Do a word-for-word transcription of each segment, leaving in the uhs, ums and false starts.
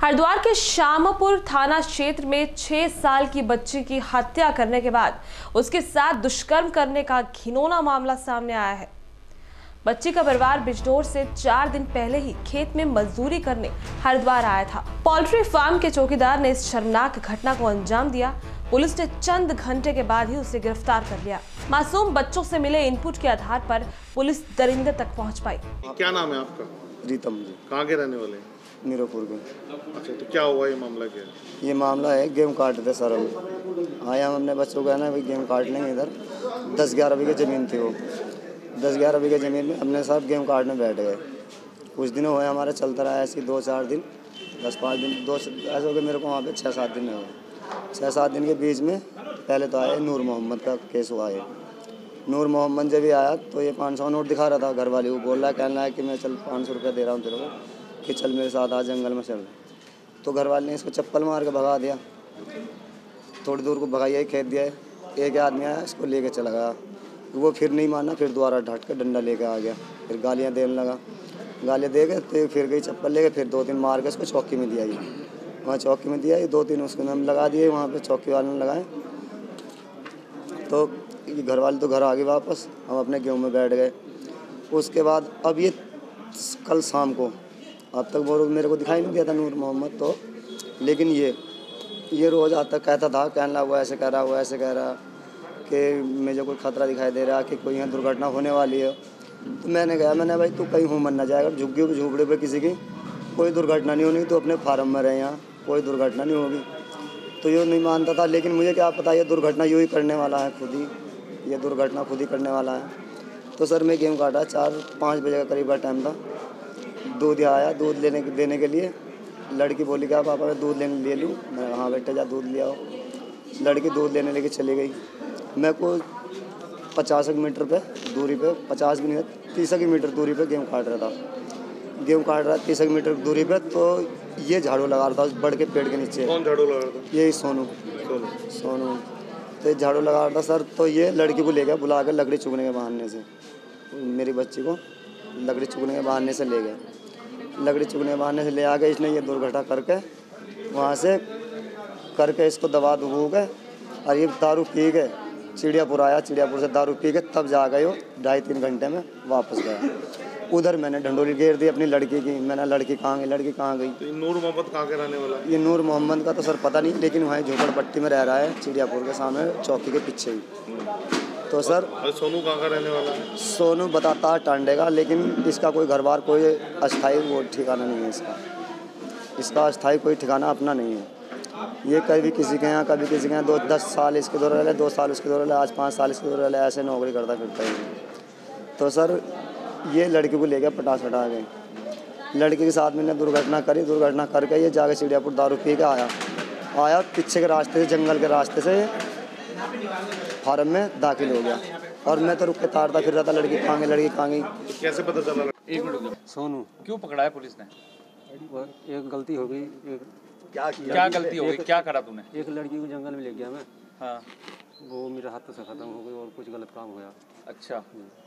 हरिद्वार के शामपुर थाना क्षेत्र में छह साल की बच्ची की हत्या करने के बाद उसके साथ दुष्कर्म करने का घिनौना मामला सामने आया है। बच्ची का परिवार बिजनौर से चार दिन पहले ही खेत में मजदूरी करने हरिद्वार आया था। पोल्ट्री फार्म के चौकीदार ने इस शर्मनाक घटना को अंजाम दिया। पुलिस ने चंद घंटे के बाद ही उसे गिरफ्तार कर लिया। मासूम बच्चों से मिले इनपुट के आधार पर पुलिस दरिंदे तक पहुंच पाई। क्या नाम है आपका? रीतम जी। कहाँ के रहने वाले हैं? मीरापुर के। अच्छा, तो क्या हुआ? ये मामला क्या है? ये मामला है, गेम काट रहे सर हम आए हम अपने बच्चों को है ना भाई गेम काट लेंगे। इधर दस ग्यारह बीघे ज़मीन थी, वो दस ग्यारह बीघे ज़मीन में अपने साथ गेम काटने बैठ गए। कुछ दिनों हुए हमारे चलता रहा ऐसे दो चार दिन दस पाँच दिन दो ऐसे हो गए। मेरे को वहाँ पे छः सात दिन हुए। छः सात दिन के बीच में पहले तो आए नूर मोहम्मद का केस हुआ है। नूर मोहम्मद जब भी आया तो ये पाँच सौ नोट दिखा रहा था घर वाले को, बोल रहा है कहना है कि मैं चल पाँच सौ रुपये दे रहा हूँ तेरे को कि चल मेरे साथ आ जंगल में चल। तो घर वाले ने इसको चप्पल मार के भगा दिया। थोड़ी दूर को भगाइए खेत दिया है। एक आदमी आया इसको लेके चला गया। वो फिर नहीं माना, फिर दोबारा ढट के डंडा लेके आ गया। फिर गालियाँ देने लगा। गालियाँ दे के तो फिर गई चप्पल लेके, फिर दो तीन मार के इसको चौकी में दिया। ये वहाँ चौकी में दिया, ये दो तीन उसको नाम लगा दिए वहाँ पे चौकी वाले ने लगाए। तो घर वाले तो घर आ गए वापस, हम अपने गेहूँ में बैठ गए। उसके बाद अब ये कल शाम को अब तक वो मेरे को दिखाई नहीं दिया था नूर मोहम्मद तो, लेकिन ये ये रोज़ आता कहता था, कहने लगा वो ऐसे कह रहा वो ऐसे कह रहा कि मुझे कोई ख़तरा दिखाई दे रहा कि कोई यहाँ दुर्घटना होने वाली है। तो मैंने कहा मैंने भाई तू कहीं हूँ मन ना जाएगा, झुग्गी झोपड़े पे किसी की कोई दुर्घटना नहीं होनी, तो अपने फार्म में रहे, यहाँ कोई दुर्घटना नहीं होगी। तो ये नहीं मानता था, लेकिन मुझे क्या पता ये दुर्घटना यूँ ही करने वाला है, खुद ही ये दुर्घटना खुद ही करने वाला है। तो सर मैं गेम काटा, चार पाँच बजे का करीब का टाइम था। दूध आया, दूध लेने देने के लिए लड़की बोली क्या पापा मैं दूध लेने ले लूँ? मैं हाँ बेटे जा दूध ले आओ। लड़की दूध लेने लेके चली गई। मैं को पचास मीटर पे दूरी पे, पचास भी नहीं तीस मीटर दूरी पे गेम काट रहा था। गेम काट रहा तीस मीटर दूरी पे, तो ये झाड़ू लगा रहा था बढ़ के पेड़ के नीचे। कौन झाड़ू लगा रहा था? यही सोनू सोनू सोनू तो झाड़ू लगा रहा था सर। तो ये लड़की को ले गया बुला कर लकड़ी चुगने के बहाने से, मेरी बच्ची को लकड़ी चुगने के बहाने से ले गए। लकड़ी चुगने के बहाने से ले आ गए। इसने ये दुर्घटना करके वहाँ से करके इसको दबा दुबू के और ये दारू पी के चिड़ियापुर आया। चिड़ियापुर से दारू पी के तब जा गए, वो ढाई तीन घंटे में वापस गया। उधर मैंने ढंडोरी घेर दी अपनी लड़की की। मैंने लड़की कहाँ गई लड़की कहाँ गई तो नूर मोहम्मद कहाँ के रहने वाला? ये नूर मोहम्मद का तो सर पता नहीं, लेकिन वहाँ झोपड़पट्टी में रह रहा है, चिड़ियापुर के सामने चौकी के पीछे ही। तो सर और सोनू कहाँ का रहने वाला है? सोनू बताता है टांडे का, लेकिन इसका कोई घर बार कोई अस्थाई वो ठिकाना नहीं है। इसका इसका अस्थाई कोई ठिकाना अपना नहीं है। ये कभी किसी के यहाँ कभी किसी के यहाँ दो दस साल इसके दौरे रहे, दो साल उसके दौरे रहे, आज पाँच साल इसके दौरे रहे, ऐसे नौकरी करता फिरता है। तो सर ये लड़की को ले गया पटास हटा गए। लड़की के साथ मैंने दुर्घटना करी। दुर्घटना करके ये जाके चिड़ियापुर दारू पी के आया आया पीछे के रास्ते से, जंगल के रास्ते से फार्म में दाखिल हो गया। और मैं तो रुक के तारता फिर रहा था, लड़की कहाँ गई लड़की कहाँ गई। तो कैसे पता चला? एक मिनट, सोनू क्यों पकड़ा है पुलिस ने? वो एक गलती हो गई। एक क्या क्या गलती हो गई? क्या करा तूने? एक लड़की को जंगल में ले गया मैं। हाँ, वो मेरे हाथों से ख़त्म हो गई और कुछ गलत काम हो गया। अच्छा,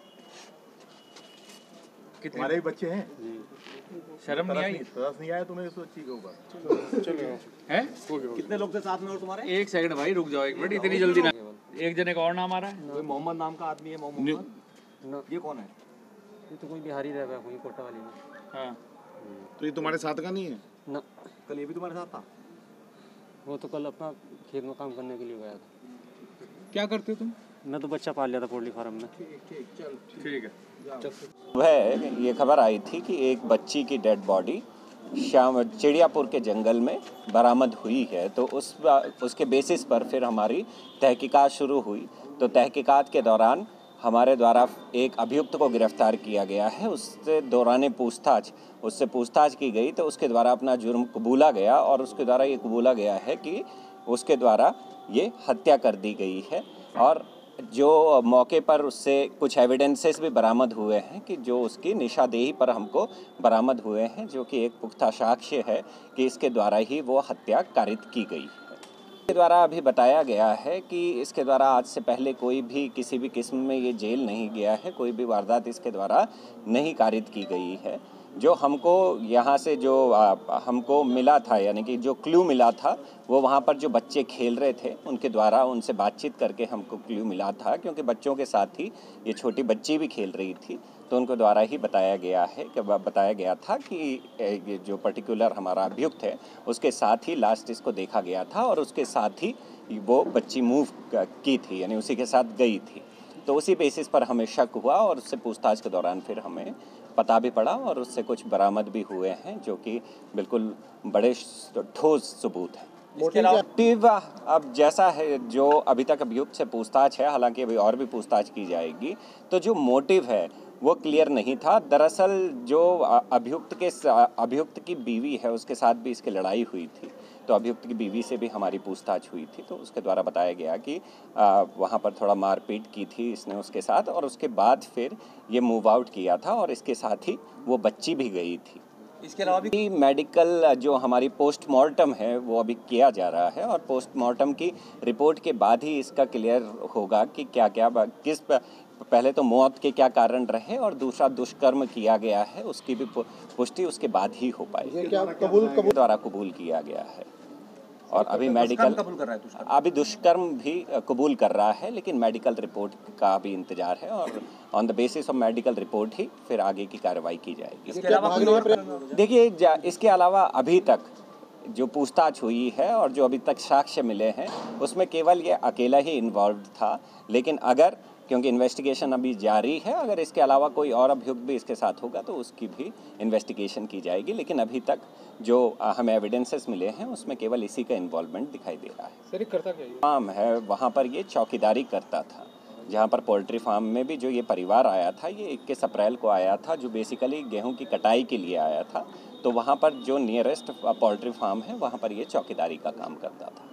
कितने हमारे भी बच्चे हैं जी। शर्म नहीं आई? तरस नहीं आया तुम्हें इस चीज के ऊपर? हैं? कितने लोग थे साथ में और तुम्हारे? एक सेकंड भाई, रुक जाओ एक मिनट, इतनी जल्दी ना। एक जने का और नाम आ रहा है? कोई मोहम्मद नाम का आदमी है? मोहम्मद ये कौन है? ये तो कोई बिहारी रह गया, कोई कोटा वाली में। हाँ, तो ये तुम्हारे साथ का नहीं है? ना, कल ये भी तुम्हारे साथ था? वो तो कल अपना खेत में काम करने के लिए गया था। क्या करते हो तुम? मैं तो बच्चा पाल लिया था पोल्ट्री फार्म में। ठीक है। वह ये खबर आई थी कि एक बच्ची की डेड बॉडी शाम चिड़ियापुर के जंगल में बरामद हुई है। तो उस उसके बेसिस पर फिर हमारी तहकीकात शुरू हुई। तो तहकीकात के दौरान हमारे द्वारा एक अभियुक्त को गिरफ्तार किया गया है। उससे दौरान पूछताछ उससे पूछताछ की गई तो उसके द्वारा अपना जुर्म कबूला गया और उसके द्वारा ये कबूला गया है कि उसके द्वारा ये हत्या कर दी गई है। और जो मौके पर उससे कुछ एविडेंसेस भी बरामद हुए हैं कि जो उसकी निशादेही पर हमको बरामद हुए हैं, जो कि एक पुख्ता साक्ष्य है कि इसके द्वारा ही वो हत्या कारित की गई है। इसके द्वारा अभी बताया गया है कि इसके द्वारा आज से पहले कोई भी किसी भी किस्म में ये जेल नहीं गया है, कोई भी वारदात इसके द्वारा नहीं कारित की गई है। जो हमको यहाँ से जो आ, हमको मिला था, यानी कि जो क्लू मिला था, वो वहाँ पर जो बच्चे खेल रहे थे उनके द्वारा उनसे बातचीत करके हमको क्लू मिला था, क्योंकि बच्चों के साथ ही ये छोटी बच्ची भी खेल रही थी, तो उनको द्वारा ही बताया गया है कि बताया गया था कि ये जो पर्टिकुलर हमारा अभियुक्त है उसके साथ ही लास्ट इसको देखा गया था और उसके साथ ही वो बच्ची मूव की थी, यानी उसी के साथ गई थी। तो उसी बेसिस पर हमें शक हुआ और उससे पूछताछ के दौरान फिर हमें पता भी पड़ा और उससे कुछ बरामद भी हुए हैं, जो कि बिल्कुल बड़े ठोस सबूत हैं। मोटिव अब जैसा है, जो अभी तक अभियुक्त से पूछताछ है, हालांकि अभी और भी पूछताछ की जाएगी, तो जो मोटिव है वो क्लियर नहीं था। दरअसल जो अभियुक्त के अभियुक्त की बीवी है उसके साथ भी इसकी लड़ाई हुई थी, तो अभियुक्त की बीवी से भी हमारी पूछताछ हुई थी, तो उसके द्वारा बताया गया कि वहाँ पर थोड़ा मारपीट की थी इसने उसके साथ और उसके बाद फिर ये मूव आउट किया था और इसके साथ ही वो बच्ची भी गई थी। इसके अलावा भी मेडिकल जो हमारी पोस्टमार्टम है वो अभी किया जा रहा है और पोस्टमार्टम की रिपोर्ट के बाद ही इसका क्लियर होगा कि क्या क्या किस पहले तो मौत के क्या कारण रहे और दूसरा दुष्कर्म किया गया है उसकी भी पुष्टि उसके बाद ही हो पाएगी। क्या कबूल कबूल द्वारा कबूल किया गया है और अभी मेडिकल कबूल कर रहा है दुष्कर्म अभी दुष्कर्म भी कबूल कर रहा है, लेकिन मेडिकल रिपोर्ट का भी इंतजार है और on the basis of medical report ही फिर आगे की कार्रवाई की जाएगी। इसके अलावा देखिए, इसके अलावा अभी तक जो पूछताछ हुई है और जो अभी तक साक्ष्य मिले हैं उसमें केवल ये अकेला ही इन्वॉल्व था, लेकिन अगर क्योंकि इन्वेस्टिगेशन अभी जारी है, अगर इसके अलावा कोई और अभियुक्त भी इसके साथ होगा तो उसकी भी इन्वेस्टिगेशन की जाएगी, लेकिन अभी तक जो हमें एविडेंसेस मिले हैं उसमें केवल इसी का इन्वॉल्वमेंट दिखाई दे रहा है। सर करता क्या फार्म है वहाँ पर ये चौकीदारी करता था, जहाँ पर पोल्ट्री फार्म में भी जो ये परिवार आया था ये इक्कीस अप्रैल को आया था, जो बेसिकली गेहूं की कटाई के लिए आया था, तो वहाँ पर जो नियरेस्ट पोल्ट्री फार्म है वहाँ पर ये चौकीदारी का काम करता था।